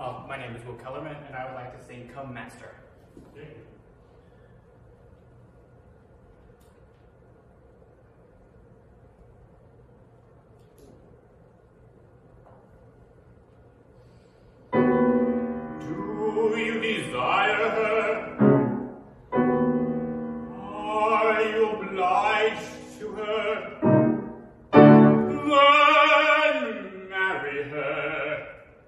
My name is Wil Kellerman, and I would like to sing Come Master. Okay. Do you desire her? Are you obliged to her? Then marry her.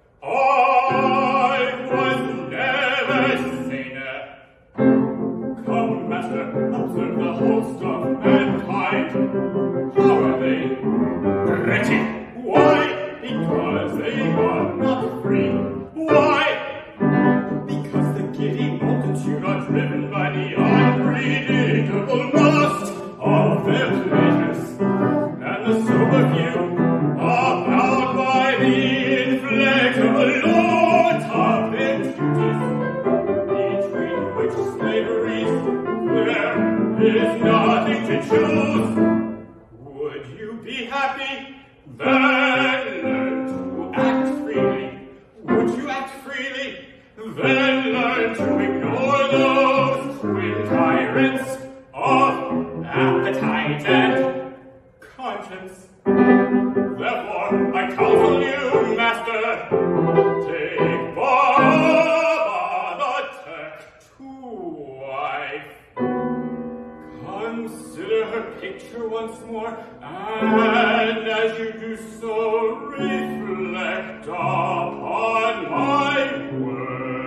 I was never saner. Come, master, observe the host of mankind. How are they? Wretched. Why? Because they are not free. Why? Because the giddy multitude are driven by the unpredictable lust of their pleasures, and the sober few are bound by the inflexible laws of their duties, between which slaveries there is nothing to choose. Would you be happy? Then learn to act freely. Would you act freely? Then learn to ignore those twin tyrants of appetite and conscience. Therefore, I counsel you, master, take Baba the Turk to wife. Consider her picture once more, and as you do so, reflect upon my words.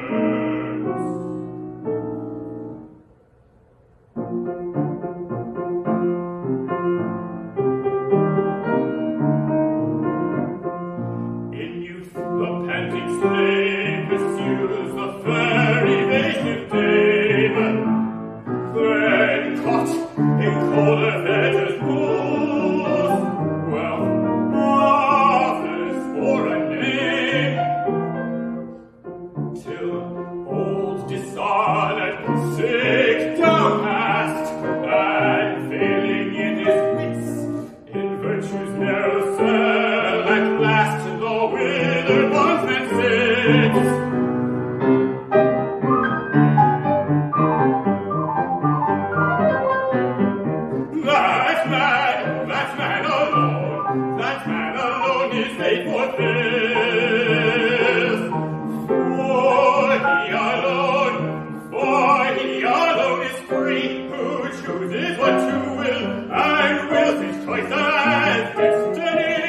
In youth, the panting slave pursues the fair evasive dame. Then caught in colder fetters moves, well, offers for a name, till old dishonored, sick, downcast, and failing in his wits, in virtue's narrow cell, at last the withered bondsman sits. That man alone is made for this. For he alone is free, who chooses what to will, and wills his choice as destiny.